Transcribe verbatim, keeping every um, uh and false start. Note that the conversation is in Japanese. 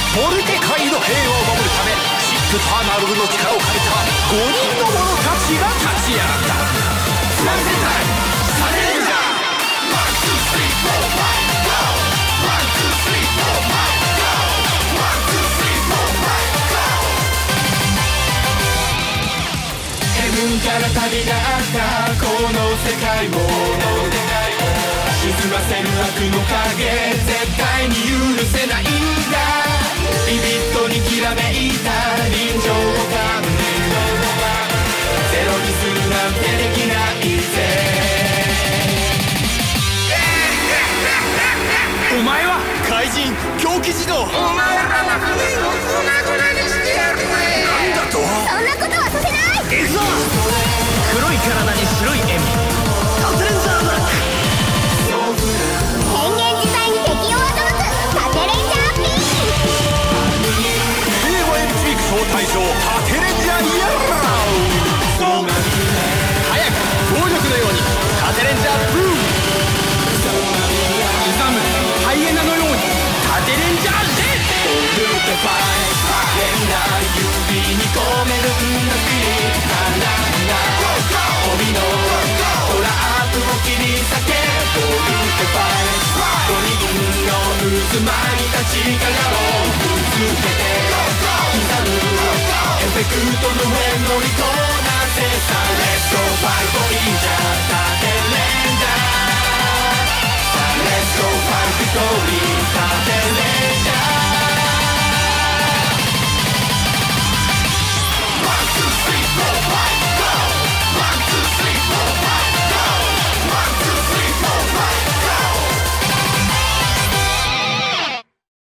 モルテカイの平和を守るためシップターナルの力を借りたごにんの者たちが立ち上がった。三世代サレンジャーワンツースリーフォーファイブゴーワンツースリーフォーファイブゴーワンツースリーフォーファイブゴー。ヘブンから旅立ったこの世界を沈ませる悪の影絶対に許せないんだ。ビビッドにきらめいた臨場感ゼロにするなんてできないぜ。お前は怪人狂気児童。お前らの国を粉々にしてやるぜ。なんだと。そんなことはさせない。行くぞ。黒い体に白い円カテレンジャーブラック。 変幻自在に敵を欺くカテレンジャーピー。 平和へ導く招待状カテレンジャーイエロー。早く暴力のようにカテレンジャーブーム。刻むハイエナのようにカテレンジャーレッド。変な指に込めるんだピリ辛な帯のトラップを切り裂けボルテファイごにんの渦巻いた力をぶつけて刻むエフェクトの上乗りこなせさレッドファイトインジャーカテレンジャーさレッドファイトビトリー